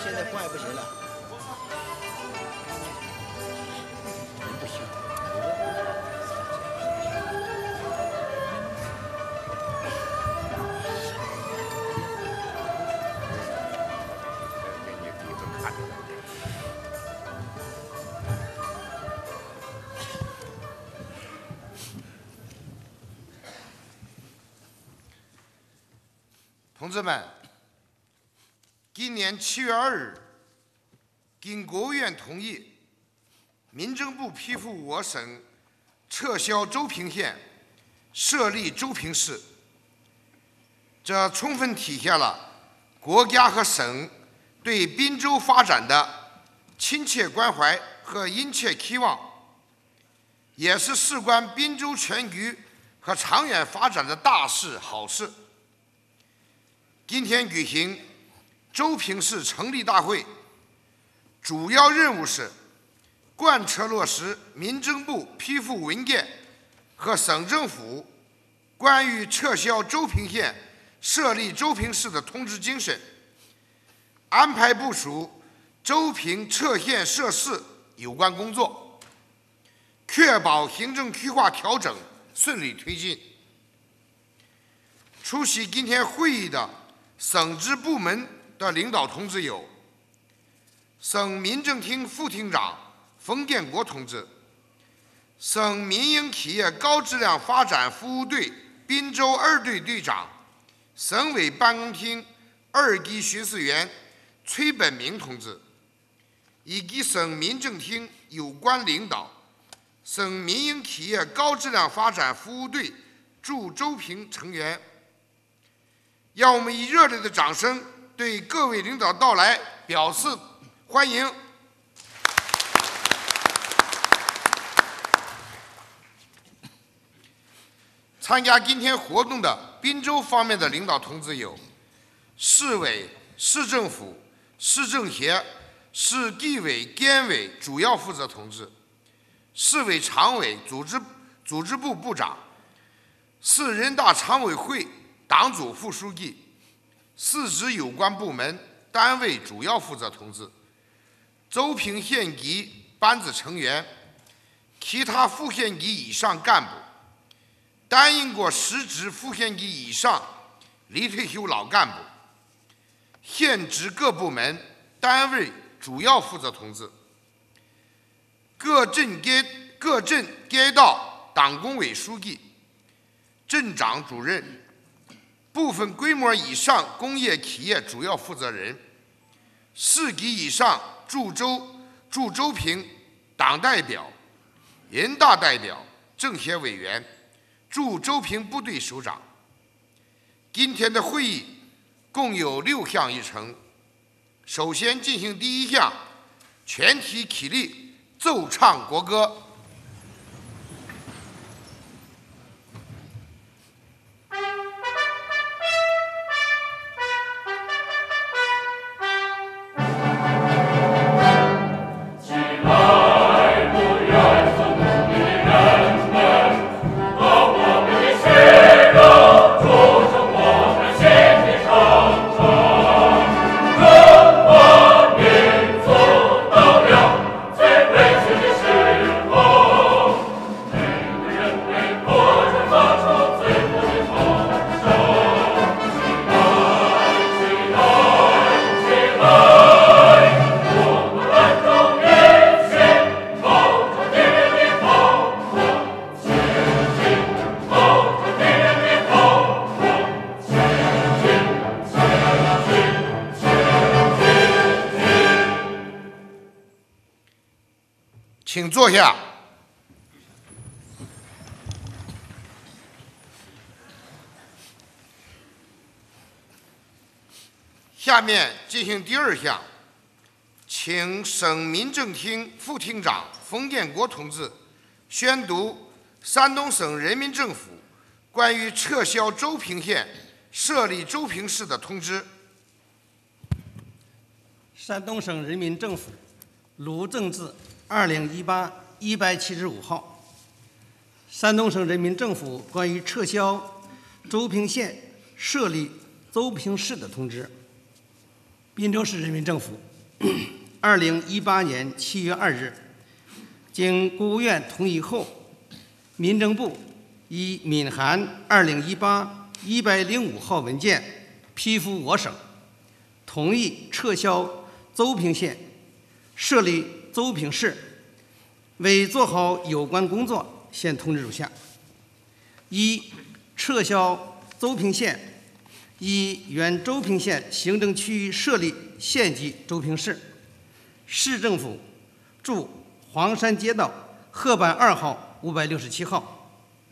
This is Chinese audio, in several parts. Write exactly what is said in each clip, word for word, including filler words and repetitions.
现在换也不行了。人不行。 给你鼻子看着。同志们，今年七月二日，经国务院同意，民政部批复我省撤销周平县，设立周平市。这充分体现了国家和省对滨州发展的亲切关怀和殷切期望，也是事关滨州全局和长远发展的大事好事。今天举行周平市成立大会，主要任务是贯彻落实民政部批复文件和省政府关于撤销周平县、设立周平市的通知精神，安排部署周平撤县设市有关工作，确保行政区划调整顺利推进。出席今天会议的省直部门的领导同志有：省民政厅副厅长冯建国同志，省民营企业高质量发展服务队滨州二队队长、省委办公厅二级巡视员崔本明同志，以及省民政厅有关领导、省民营企业高质量发展服务队驻周平成员。让我们以热烈的掌声对各位领导到来表示欢迎。参加今天活动的滨州方面的领导同志有：市委、市政府、市政协、市纪委监委主要负责同志，市委常委、组织组织部部长，市人大常委会党组副书记，市直有关部门单位主要负责同志，周平县级班子成员，其他副县级以上干部，担任过实职副县级以上离退休老干部，县直各部门单位主要负责同志，各镇街各镇街道党工委书记、镇长主任，部分规模以上工业企业主要负责人，市级以上驻周驻周平党代表、人大代表、政协委员、驻周平部队首长。今天的会议共有六项议程。首先进行第一项，全体起立，奏唱国歌。请坐下。下面进行第二项，请省民政厅副厅长冯建国同志宣读山东省人民政府关于撤销周平县、设立周平市的通知。 山东省人民政府卢正字二零一八一百七十五号，山东省人民政府关于撤销周平县、设立周平市的通知。滨州市人民政府二零一八年七月二日，经国务院同意后，民政部以民函二零一八一百零五号文件批复我省，同意撤销邹平县，设立邹平市。为做好有关工作，现通知如下：一、撤销邹平县，以原邹平县行政区域设立县级邹平市。市政府驻黄山街道河畔二号五百六十七号。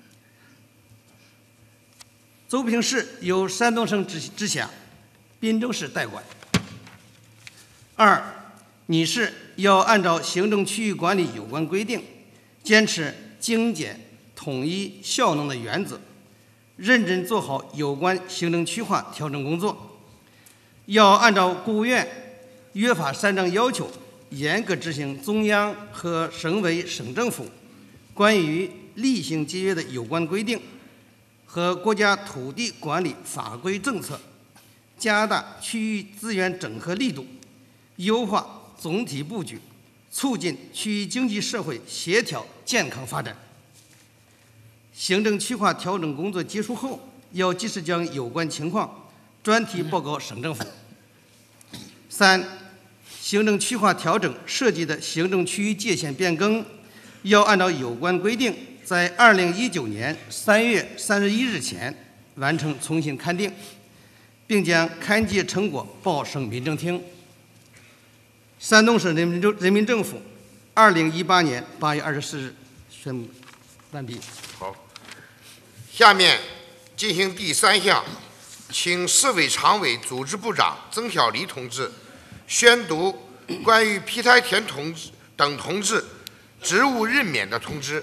邹平市由山东省直直辖，滨州市代管。二、拟市要按照行政区域管理有关规定，坚持精简、统一、效能的原则，认真做好有关行政区划调整工作。要按照国务院约法三章要求，严格执行中央和省委省政府关于厉行节约的有关规定和国家土地管理法规政策，加大区域资源整合力度，优化总体布局，促进区域经济社会协调健康发展。行政区划调整工作结束后，要及时将有关情况专题报告省政府。三、行政区划调整涉及的行政区域界限变更，要按照有关规定，在二零一九年三月三十一日前完成重新勘定，并将勘界成果报省民政厅。山东省人民政人民政府二零一八年八月二十四日宣布完毕。 好，下面进行第三项，请市委常委、组织部长曾小黎同志宣读关于皮台田同志等同志职务任免的通知。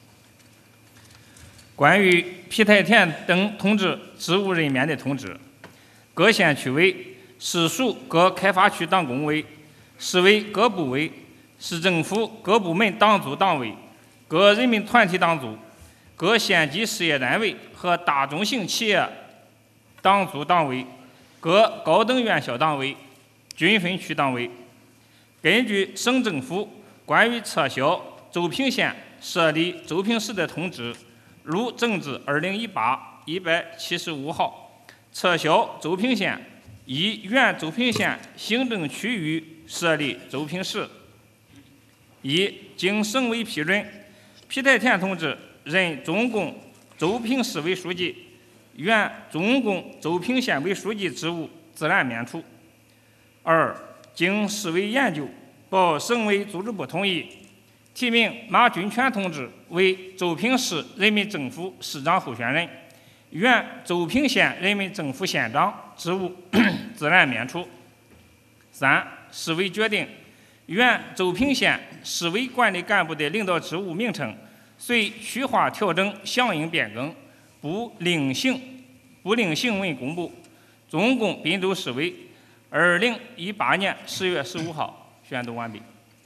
关于皮台田等同志职务任免的通知，各县区委市属各开发区党工委、市委各部委、市政府各部门党组党委、各人民团体党组、各县级事业单位和大中型企业党组党委、各高等院校党委、军分区党委，根据省政府关于撤销邹平县设立邹平市的通知录政治二零一八一百七十五号，撤销邹平县，以原邹平县行政区域设立邹平市。一、经省委批准，皮台田同志任中共邹平市委书记，原中共邹平县委书记职务自然免除。二、经市委研究，报省委组织部同意，提名马军全同志为邹平市人民政府市长候选人，原邹平县人民政府县长职务自然免除。三、市委决定，原邹平县市委管理干部的领导职务名称随区划调整响应变更，不另行不另行文公布。中共滨州市委二零一八年十月十五号宣读完毕。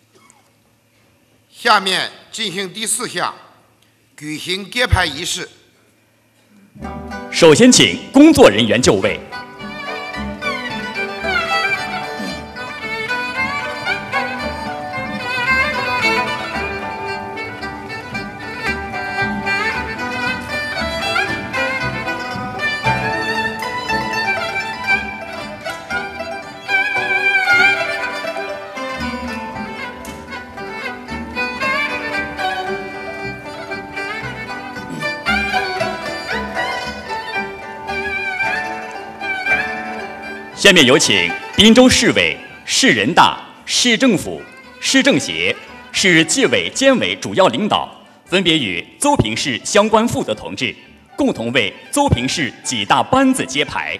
下面进行第四项，举行揭牌仪式。 首先请工作人员就位。下面有请滨州市委、市人大、市政府、市政协、市纪委监委主要领导，分别与邹平市相关负责同志，共同为邹平市几大班子揭牌。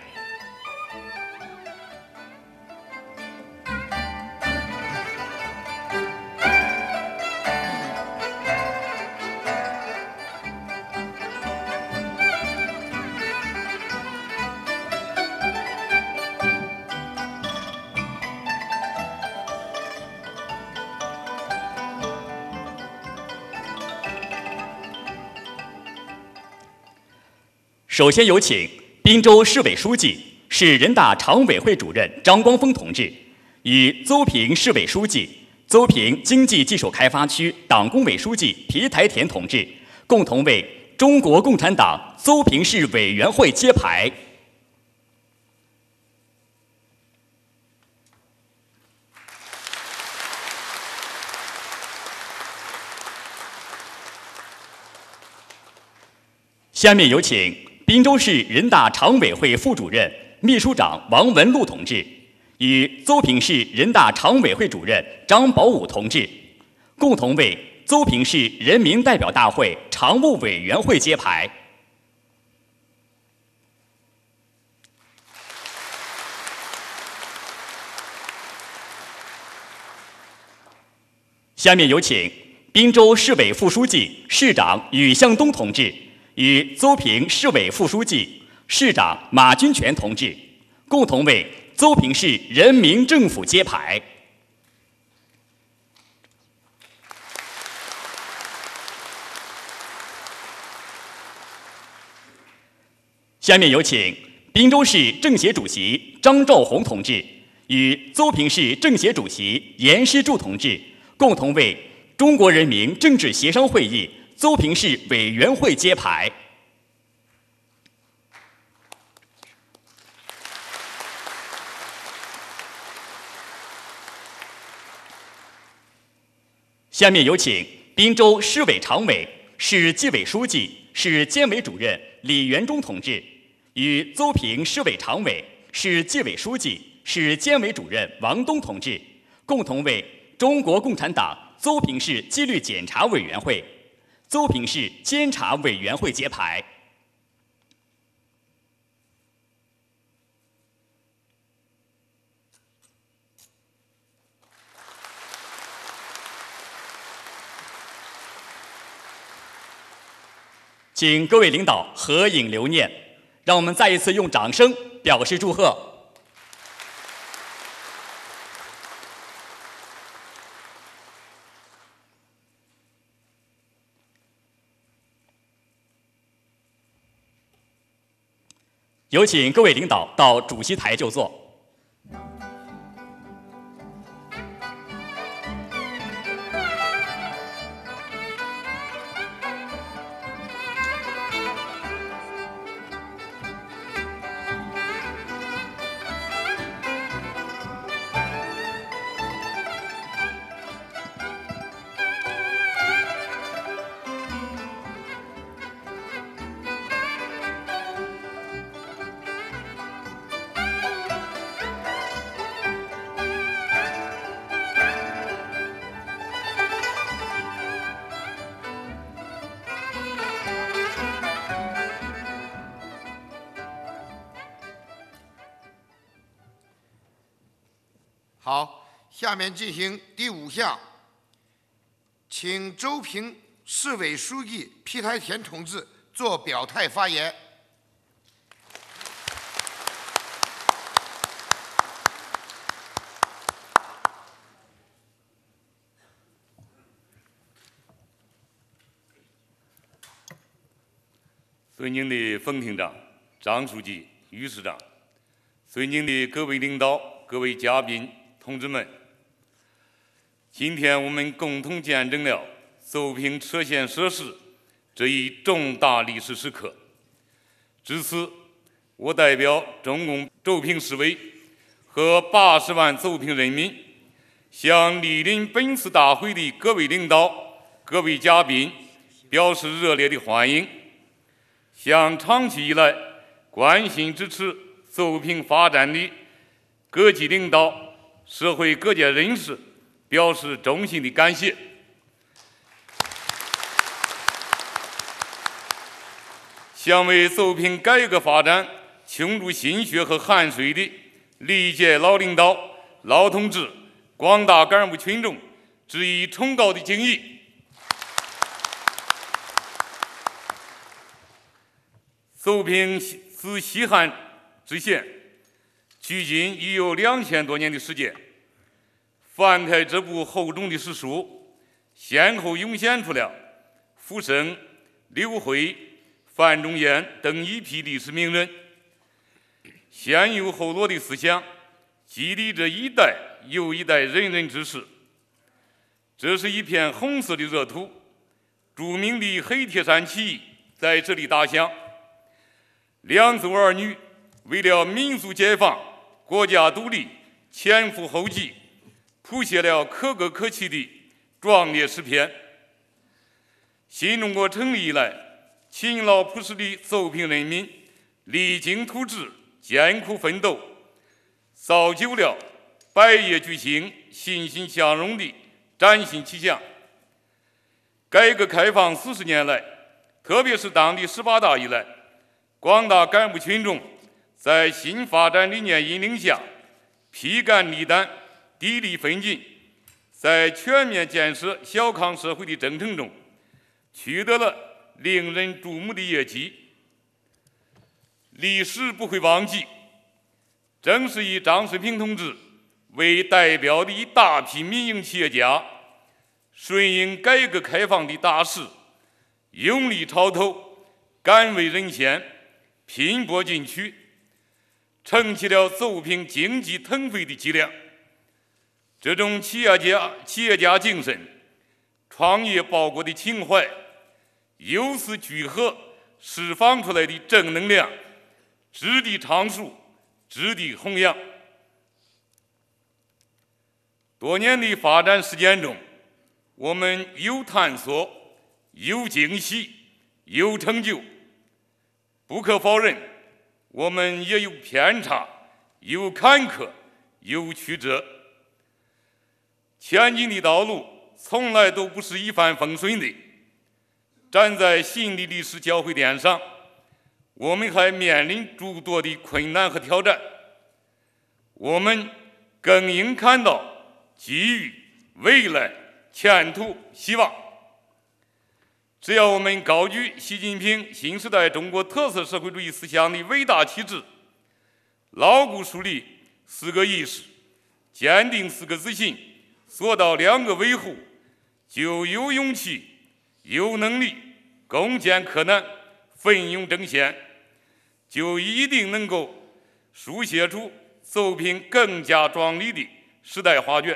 首先有请滨州市委书记、市人大常委会主任张光峰同志与邹平市委书记、邹平经济技术开发区党工委书记皮台田同志共同为中国共产党邹平市委员会揭牌。下面有请滨州市人大常委会副主任、秘书长王文禄同志与邹平市人大常委会主任张宝武同志共同为邹平市人民代表大会常务委员会揭牌。下面有请滨州市委副书记、市长宇向东同志与邹平市委副书记、市长马军全同志共同为邹平市人民政府揭牌。下面有请滨州市政协主席张兆宏同志与邹平市政协主席严师柱同志共同为中国人民政治协商会议邹平市委员会揭牌。下面有请滨州市委常委、市纪委书记、市监委主任李元忠同志与邹平市委常委、市纪委书记、市监委主任王东同志共同为中国共产党邹平市纪律检查委员会、邹平市监察委员会揭牌。请各位领导合影留念，让我们再一次用掌声表示祝贺。有请各位领导到主席台就座。 好，下面进行第五项，请邹平市委书记皮台田同志做表态发言。 尊敬的冯厅长、张书记、于市长，尊敬的各位领导、各位嘉宾、同志们，今天我们共同见证了邹平车县设市这一重大历史时刻。至此，我代表中共邹平市委和八十万邹平人民，向莅临本次大会的各位领导、各位嘉宾表示热烈的欢迎，向长期以来关心支持邹平发展的各级领导、社会各界人士表示衷心的感谢。向为邹平改革发展倾注心血和汗水的历届老领导、老同志、广大干部群众致以崇高的敬意。邹平自西汉之县，距今已有两千多年的时间。翻开这部厚重的史书，先后涌现出了傅声、刘辉、范仲淹等一批历史名人，先有后落的思想，激励着一代又一代仁人志士。这是一片红色的热土，著名的黑铁山起义在这里打响。两族儿女为了民族解放、国家独立，前赴后继，谱写了可歌可泣的壮烈诗篇。新中国成立以来，勤劳朴实的邹平人民励精图治，艰苦奋斗，造就了百业俱兴、欣欣向荣的崭新气象。改革开放四十年来，特别是党的十八大以来，广大干部群众在新发展理念引领下，披肝沥胆、砥砺奋进，在全面建设小康社会的征程中，取得了令人瞩目的业绩。历史不会忘记，正是以张水平同志为代表的一大批民营企业家，顺应改革开放的大势，用力潮头，敢为人先，拼搏进取，撑起了邹平经济腾飞的脊梁。这种企业家企业家精神、创业报国的情怀、优思聚合释放出来的正能量，值得倡述，值得弘扬。多年的发展实践中，我们有探索，有惊喜，有成就。不可否认，我们也有偏差，有坎坷，有曲折。前进的道路从来都不是一帆风顺的。站在新的历史交汇点上，我们还面临诸多的困难和挑战。我们更应看到机遇、未来、前途、希望。只要我们高举习近平新时代中国特色社会主义思想的伟大旗帜，牢固树立四个意识，坚定四个自信，做到两个维护，就有勇气、有能力攻坚克难、奋勇争先，就一定能够书写出邹平更加壮丽的时代画卷。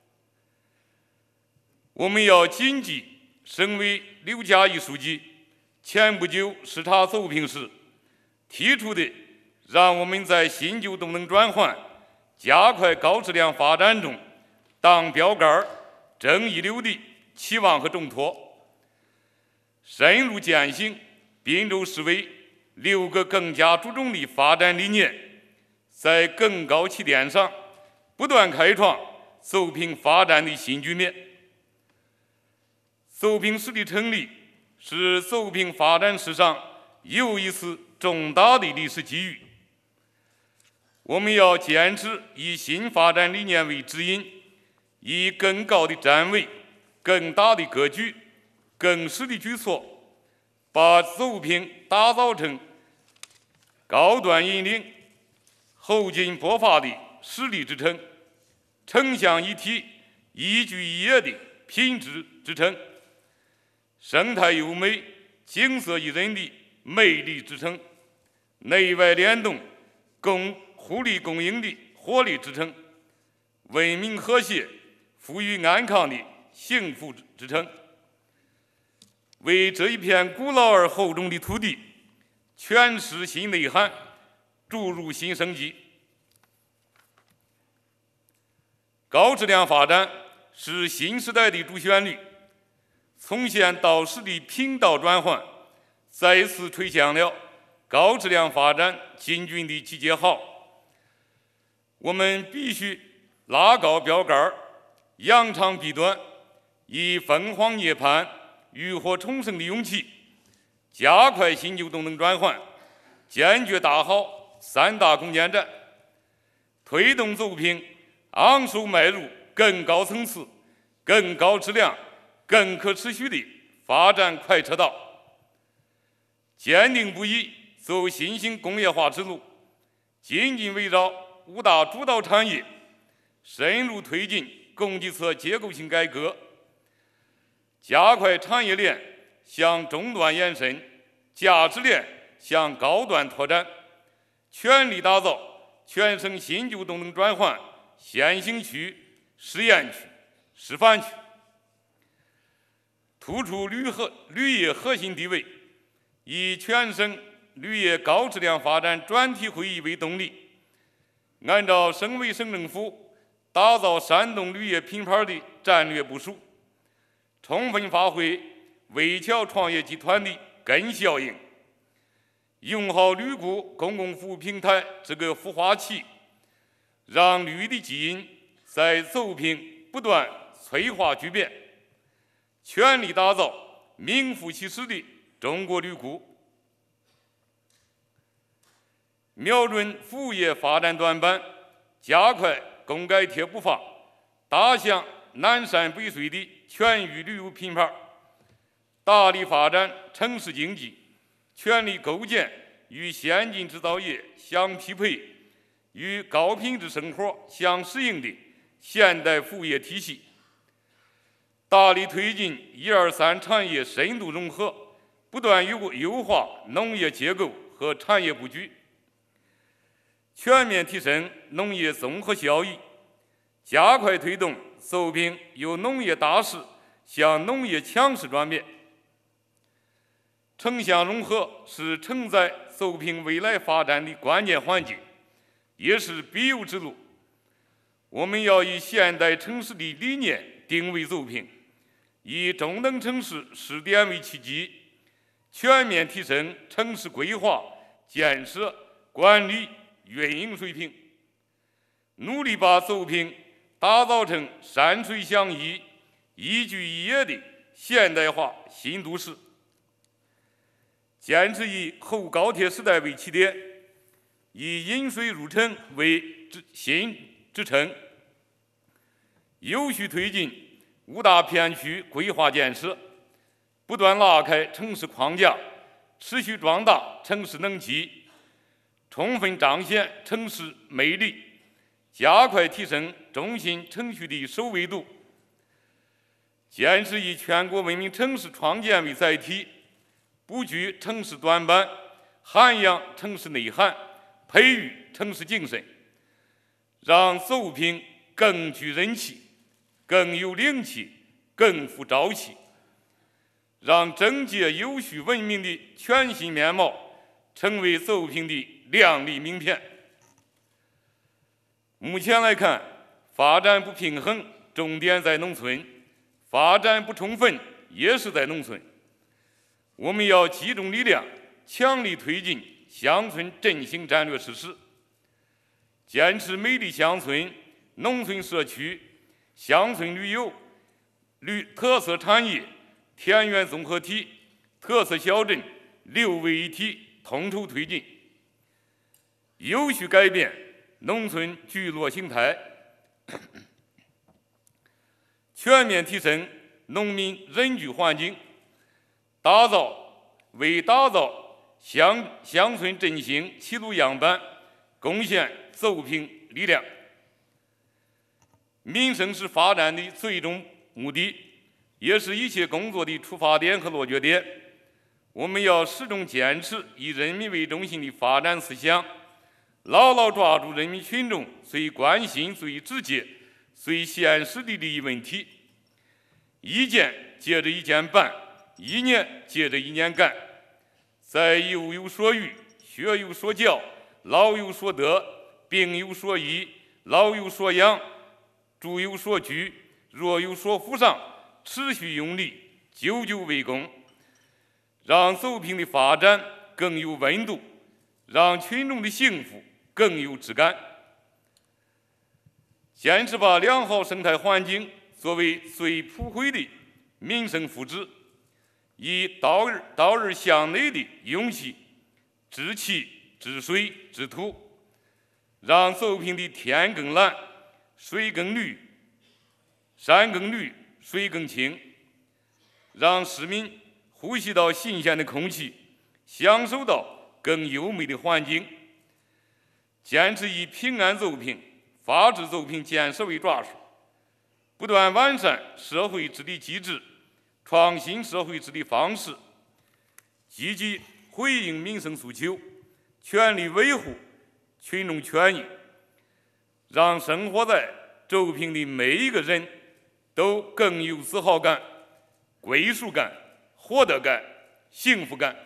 我们要谨记省委刘嘉义书记前不久视察邹平时提出的，让我们在新旧动能转换、加快高质量发展中当标杆、争一流的期望和重托。深入践行滨州市委六个更加注重的发展理念，在更高起点上不断开创邹平发展的新局面。邹平市的成立是邹平发展史上又一次重大的历史机遇。我们要坚持以新发展理念为指引，以更高的站位、更大的格局、更实的举措，把邹平打造成高端引领、后劲勃发的实力支撑，城乡一体、一居一业的品质支撑，生态优美、景色宜人的魅力支撑，内外联动、共互利共赢的活力支撑，文明和谐、富裕安康的幸福支撑，为这一片古老而厚重的土地诠释新内涵，注入新生机。高质量发展是新时代的主旋律，从县到市的频道转换，再次吹响了高质量发展进军的集结号。我们必须拉高标杆，扬长避短，以凤凰涅槃、浴火重生的勇气，加快新旧动能转换，坚决打好三大攻坚战，推动邹平昂首迈入更高层次、更高质量、更可持续的发展快车道，坚定不移走新型工业化之路，紧紧围绕五大主导产业，深入推进供给侧结构性改革，加快产业链向终端延伸，价值链向高端拓展，全力打造全省新旧动能转换先行区、试验区、示范区，突出旅核旅业核心地位，以全省旅业高质量发展专题会议为动力，按照省委省政府打造山东旅业品牌的战略部署，充分发挥魏桥创业集团的根效应，用好旅顾公共服务平台这个孵化器，让旅的基因在走平不断催化巨变，全力打造名副其实的中国旅顾。瞄准服务业发展短板，加快工改贴补发，打响南山北水的全域旅游品牌，大力发展城市经济，全力构建与先进制造业相匹配、与高品质生活相适应的现代服务业体系，大力推进一二三产业深度融合，不断优优化农业结构和产业布局，全面提升农业综合效益，加快推动走平由农业大势向农业强势转变。城乡融合是承载走平未来发展的关键环节，也是必由之路。我们要以现代城市的理念定位走平，以中等城市试点为契机，全面提升城市规划、建设、管理、运营水平，努力把走平打造成山水相依、一居一业的现代化新都市。坚持以后高铁时代为起点，以引水入城为新支撑，有序推进五大片区规划建设，不断拉开城市框架，持续壮大城市能级，充分彰显城市魅力，加快提升中心城区的首维度，坚持以全国文明城市创建为载体，布局城市短板，涵养城市内涵，培育城市精神，让走平更具人气，更有灵气，更富朝气，让整洁有序文明的全新面貌成为走平的亮丽名片。目前来看，发展不平衡重点在农村，发展不充分也是在农村。我们要集中力量，强力推进乡村振兴战略实施，坚持美丽乡村、农村社区、乡村旅游、旅特色产业、田园综合体、特色小镇六位一体统筹推进，有序改变农村聚落形态，全面提升农民人居环境，打造为打造乡乡村振兴齐鲁样板贡献走平力量。民生是发展的最终目的，也是一切工作的出发点和落脚点。我们要始终坚持以人民为中心的发展思想，牢牢抓住人民群众最关心、最直接、最现实的利益问题，一件接着一件办，一年接着一年干，在幼有所育、学有所教、老有所得、病有所医、老有所养、住有所居、若有所扶上，持续用力，久久为功，让走平的发展更有温度，让群众的幸福更有质感。坚持把良好生态环境作为最普惠的民生福祉，以道而道而向内的勇气，治气、治水、治土，让走平的天更蓝、水更绿、山更绿、水更清，让市民呼吸到新鲜的空气，享受到更优美的环境。坚持以平安走平、法治走平建设为抓手，不断完善社会治理机制，创新社会治理方式，积极回应民生诉求，全力维护群众权益， 让生活在周平的每一个人都更有自豪感、归属感、获得感、幸福感。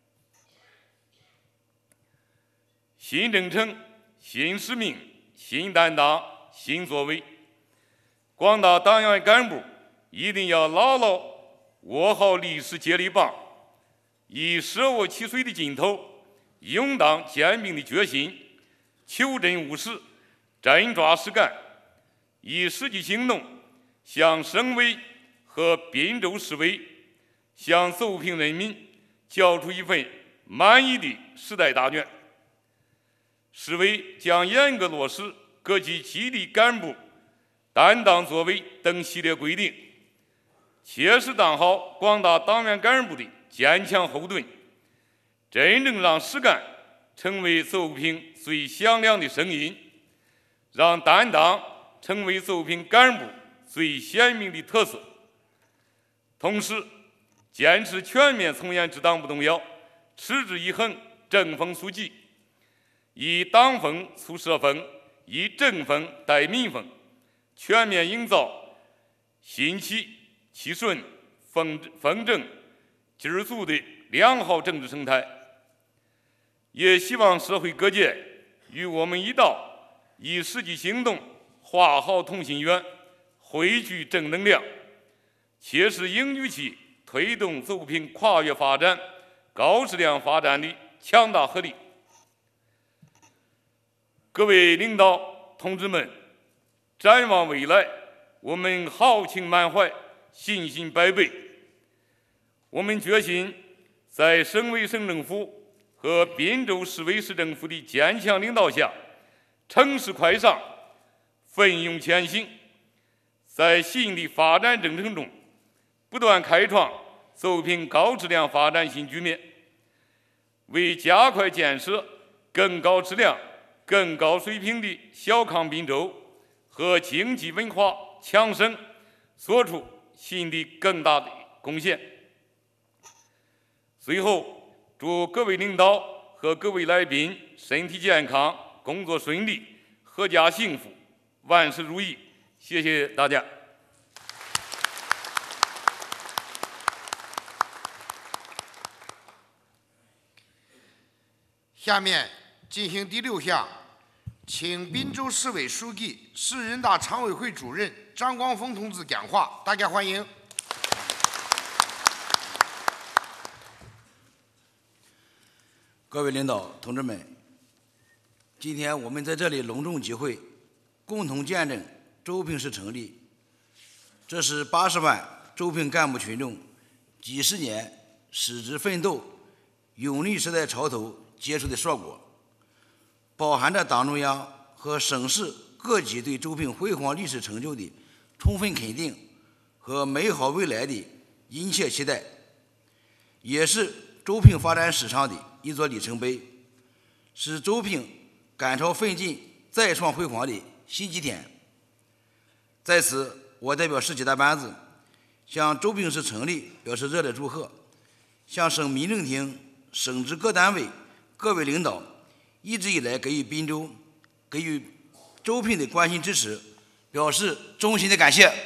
新征程、新使命、新担当、新作为，广大党员干部一定要牢牢握好历史接力棒，以舍我其谁的劲头，勇当坚定的决心，求真务实，真抓实干，以实际行动向省委和滨州市委、向邹平人民交出一份满意的时代答卷。市委将严格落实各级基地干部担当作为等系列规定，切实当好广大党员干部的坚强后盾，真正让实干成为邹平最响亮的声音，让担当成为邹平干部最鲜明的特色。同时，坚持全面从严治党不动摇，持之以恒，正风肃纪，以党风促社风，以政风带民风，全面营造新奇、气顺、风风正、劲儿足的良好政治生态。也希望社会各界与我们一道，以实际行动画好同心圆，汇聚正能量，切实凝聚起推动邹平跨越发展、高质量发展的强大合力。各位领导同志们，展望未来，我们豪情满怀，信心百倍。我们决心在省委省政府和滨州市委市政府的坚强领导下，乘势快上，奋勇前行，在新的发展征程中不断开创邹平高质量发展新局面，为加快建设更高质量、更高水平的小康滨州和经济文化强省做出新的更大的贡献。最后，祝各位领导和各位来宾身体健康，工作顺利，阖家幸福，万事如意。谢谢大家。 下面进行第六项，请滨州市委书记、市人大常委会主任张光峰同志讲话，大家欢迎。 各位领导同志们，今天我们在这里隆重集会，共同见证周平市成立。这是八十万周平干部群众几十年矢志奋斗、勇立时代潮头结出的硕果，饱含着党中央和省市各级对周平辉煌历史成就的充分肯定和美好未来的殷切期待，也是周平发展史上的一座里程碑，是周平赶超奋进、再创辉煌的新起点。在此，我代表市级大班子向周平市成立表示热烈祝贺，向省民政厅、省直各单位、各位领导一直以来给予滨州、给予周平的关心支持，表示衷心的感谢。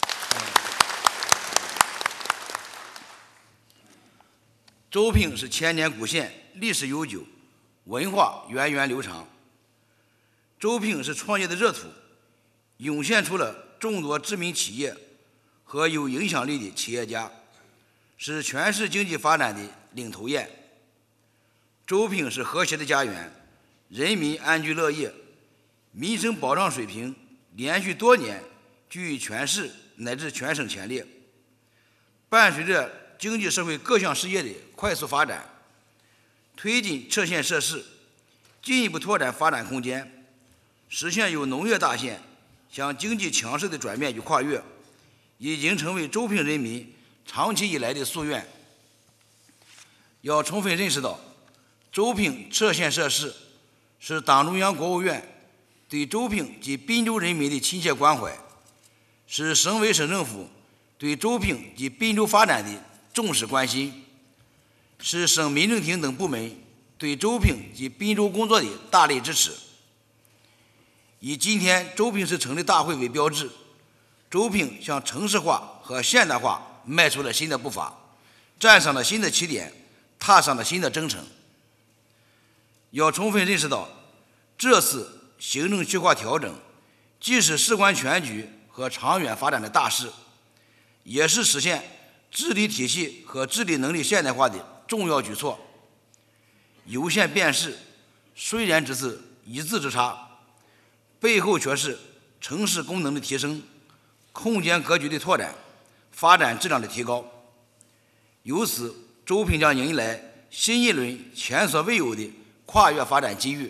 周平是千年古县，历史悠久，文化源远流长。周平是创业的热土，涌现出了众多知名企业和有影响力的企业家，是全市经济发展的领头雁。周平是和谐的家园，人民安居乐业，民生保障水平连续多年居于全市乃至全省前列。伴随着经济社会各项事业的快速发展，推进撤县设市，进一步拓展发展空间，实现由农业大县向经济强势的转变与跨越，已经成为周平人民长期以来的夙愿。要充分认识到，周平撤县设市是党中央、国务院对周平及滨州人民的亲切关怀，是省委省政府对周平及滨州发展的重视关心，是省民政厅等部门对周平及滨州工作的大力支持。 以今天周平市成立大会为标志，周平向城市化和现代化迈出了新的步伐，站上了新的起点，踏上了新的征程。要充分认识到，这次行政区划调整既是事关全局和长远发展的大事，也是实现治理体系和治理能力现代化的重要举措。有限变市虽然只是一字之差，背后却是城市功能的提升、空间格局的拓展、发展质量的提高。由此，周平将迎来新一轮前所未有的跨越发展机遇。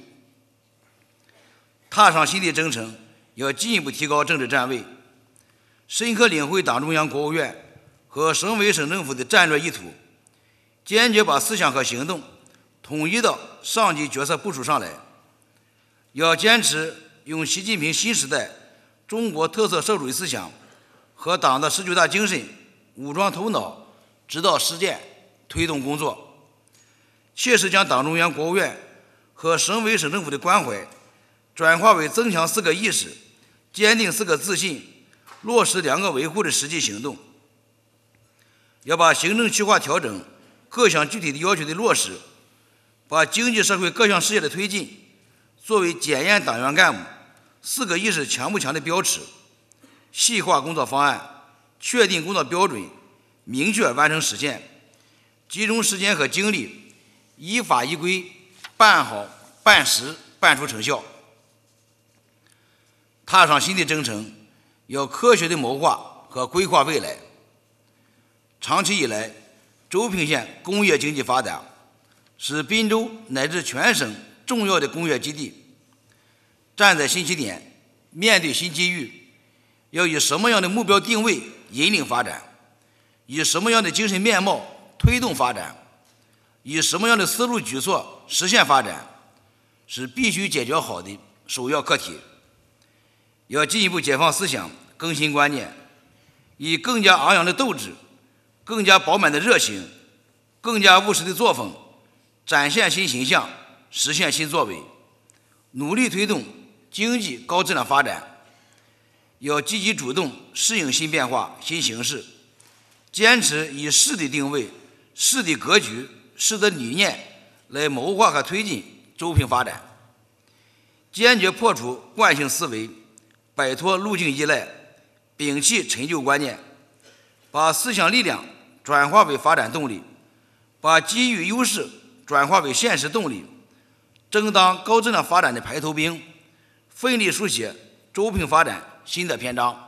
踏上新的征程，要进一步提高政治站位，深刻领会党中央、国务院和省委省政府的战略意图，坚决把思想和行动统一到上级决策部署上来。要坚持用习近平新时代中国特色社会主义思想和党的十九大精神武装头脑，指导实践推动工作，切实将党中央、国务院和省委省政府的关怀转化为增强四个意识、坚定四个自信、落实两个维护的实际行动。要把行政区划调整各项具体的要求的落实，把经济社会各项事业的推进作为检验党员干部四个意识强不强的标尺，细化工作方案，确定工作标准，明确完成实现，集中时间和精力，依法依规办好、办实、办出成效。踏上新的征程，要科学的谋划和规划未来。长期以来，周平县工业经济发达，是滨州乃至全省重要的工业基地。站在新起点，面对新机遇，要以什么样的目标定位引领发展，以什么样的精神面貌推动发展，以什么样的思路举措实现发展，是必须解决好的首要课题。要进一步解放思想，更新观念，以更加昂扬的斗志、更加饱满的热情、更加务实的作风，展现新形象，实现新作为，努力推动经济高质量发展。要积极主动适应新变化、新形势，坚持以市的定位、市的格局、市的理念来谋划和推进周平发展，坚决破除惯性思维，摆脱路径依赖，摒弃陈旧观念，把思想力量转化为发展动力，把机遇优势转化为现实动力，争当高质量发展的排头兵，奋力书写周平发展新的篇章。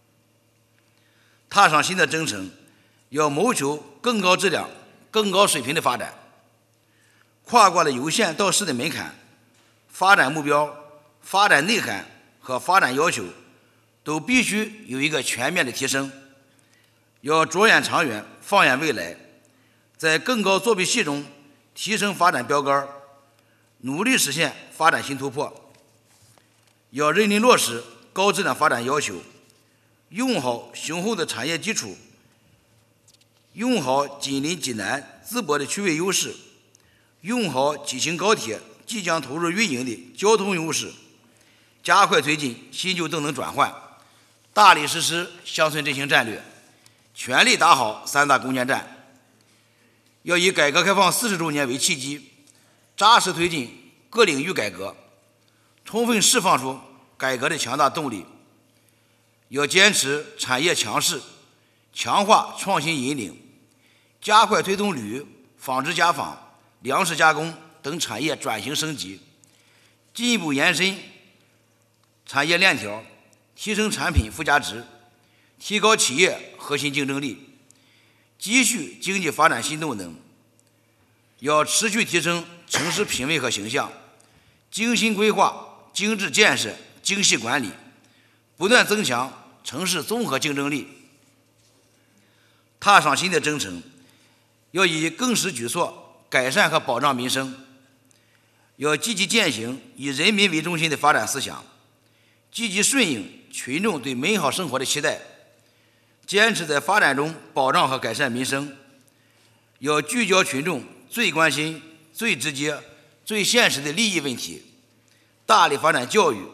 踏上新的征程，要谋求更高质量、更高水平的发展，跨过了由县到市的门槛，发展目标、发展内涵和发展要求都必须有一个全面的提升。要着眼长远，放眼未来，在更高作弊系中提升发展标杆，努力实现发展新突破。要认真落实高质量发展要求，用好雄厚的产业基础，用好紧邻济南、淄博的区位优势，用好济秦高铁即将投入运营的交通优势，加快推进新旧动能转换，大力实施乡村振兴战略，全力打好三大攻坚战。要以改革开放四十周年为契机，扎实推进各领域改革，充分释放出改革的强大动力。要坚持产业强势，强化创新引领，加快推动铝、纺织家纺、粮食加工等产业转型升级，进一步延伸产业链条，提升产品附加值，提高企业核心竞争力，积蓄经济发展新动能。要持续提升城市品位和形象，精心规划、精致建设、精细管理，不断增强城市综合竞争力。踏上新的征程，要以更实举措改善和保障民生，要积极践行以人民为中心的发展思想，积极顺应群众对美好生活的期待，坚持在发展中保障和改善民生。要聚焦群众最关心、最直接、最现实的利益问题，大力发展教育、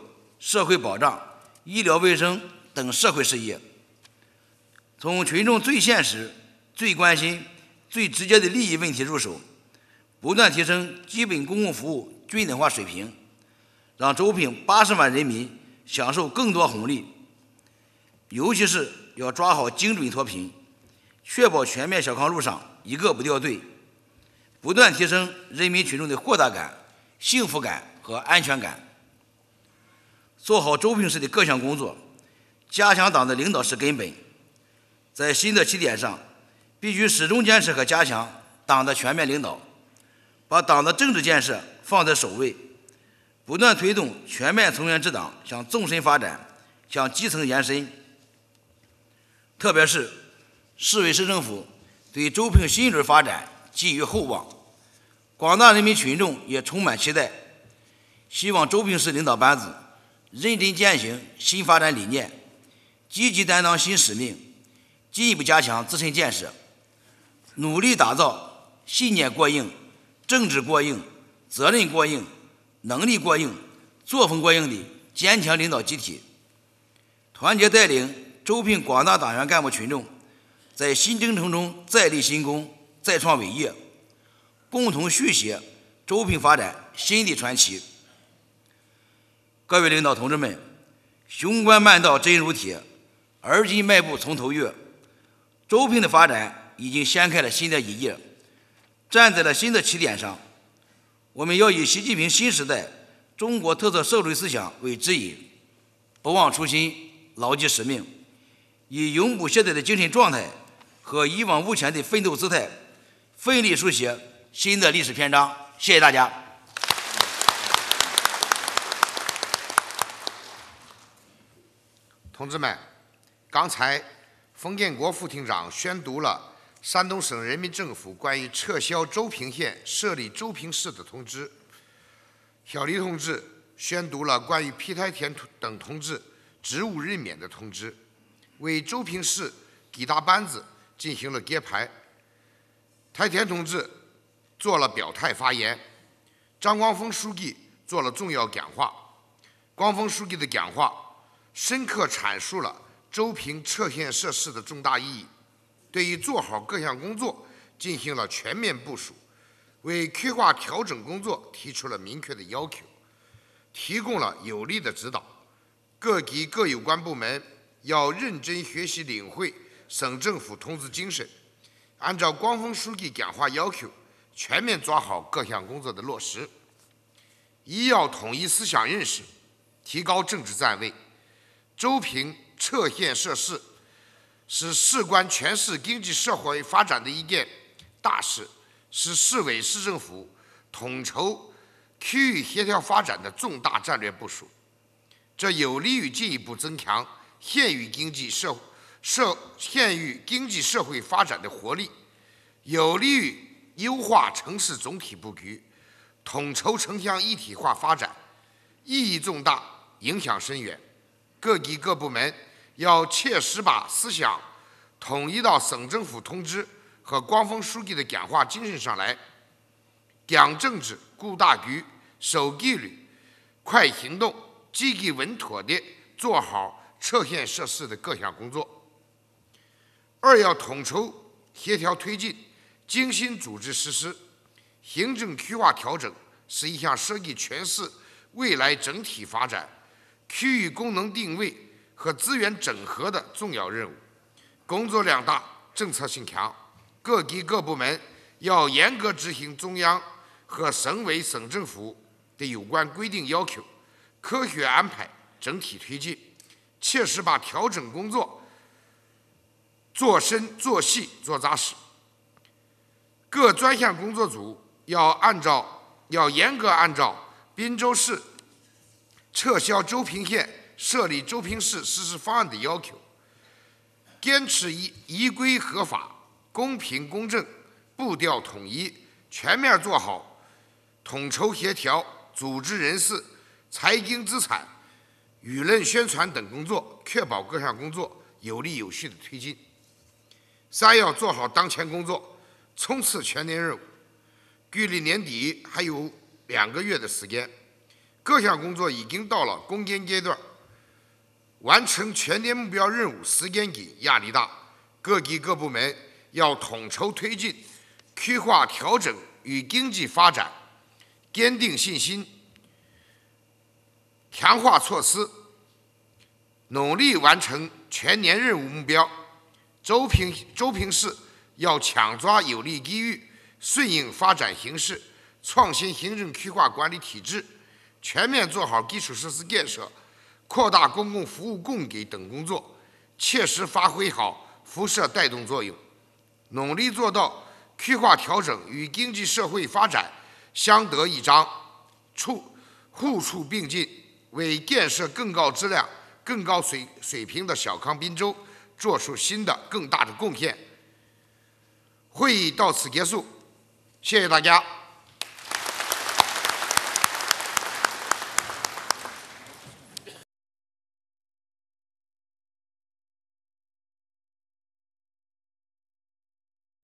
社会保障、医疗卫生等社会事业，从群众最现实、最关心、最直接的利益问题入手，不断提升基本公共服务均等化水平，让周平八十万人民享受更多红利。尤其是要抓好精准脱贫，确保全面小康路上一个不掉队，不断提升人民群众的豁达感、幸福感和安全感。做好周平市的各项工作，加强党的领导是根本。在新的起点上，必须始终坚持和加强党的全面领导，把党的政治建设放在首位，不断推动全面从严治党向纵深发展、向基层延伸。特别是市委市政府对周平新一轮发展寄予厚望，广大人民群众也充满期待，希望周平市领导班子认真践行新发展理念，积极担当新使命，进一步加强自身建设，努力打造信念过硬、政治过硬、责任过硬、能力过硬、作风过硬的坚强领导集体，团结带领周平广大党员干部群众在新征程中再立新功、再创伟业，共同续写周平发展新的传奇。各位领导同志们，雄关漫道真如铁，而今迈步从头越。周平的发展已经掀开了新的一页，站在了新的起点上。我们要以习近平新时代中国特色社会思想为指引，不忘初心，牢记使命，以永不懈怠的精神状态和一往无前的奋斗姿态，奋力书写新的历史篇章。谢谢大家。 同志们，刚才冯建国副厅长宣读了山东省人民政府关于撤销周平县设立周平市的通知，小黎同志宣读了关于皮台田等同志职务任免的通知，为周平市几大班子进行了揭牌。台田同志做了表态发言，张光峰书记做了重要讲话。光峰书记的讲话深刻阐述了周平撤县设市的重大意义，对于做好各项工作进行了全面部署，为规划调整工作提出了明确的要求，提供了有力的指导。各级各有关部门要认真学习领会省政府通知精神，按照光峰书记讲话要求，全面抓好各项工作的落实。一要统一思想认识，提高政治站位。周平撤县设市是事关全市经济社会发展的一件大事，是市委市政府统筹区域协调发展的重大战略部署。这有利于进一步增强县域经济社社县域经济社会发展的活力，有利于优化城市总体布局，统筹城乡一体化发展，意义重大，影响深远。各级各部门要切实把思想统一到省政府通知和光峰书记的讲话精神上来，讲政治、顾大局、守纪律、快行动，积极稳妥地做好撤县设市的各项工作。二要统筹协调推进，精心组织实施。行政区划调整是一项涉及全市未来整体发展、区域功能定位和资源整合的重要任务，工作量大，政策性强。各级各部门要严格执行中央和省委省政府的有关规定要求，科学安排，整体推进，切实把调整工作做深、做细、做扎实。各专项工作组要按照要严格按照滨州市撤销周平县设立周平市实施方案的要求，坚持宜宜规合法、公平公正、步调统一，全面做好统筹协调、组织人事、财经资产、舆论宣传等工作，确保各项工作有力有序的推进。三要做好当前工作，冲刺全年任务。距离年底还有两个月的时间， 各项工作已经到了攻坚阶段，完成全年目标任务时间紧、压力大，各级各部门要统筹推进区划调整与经济发展，坚定信心，强化措施，努力完成全年任务目标。周平周平市要抢抓有利机遇，顺应发展形势，创新行政区划管理体制，全面做好基础设施建设、扩大公共服务供给等工作，切实发挥好辐射带动作用，努力做到区划调整与经济社会发展相得益彰、处互促并进，为建设更高质量、更高水水平的小康滨州做出新的更大的贡献。会议到此结束，谢谢大家。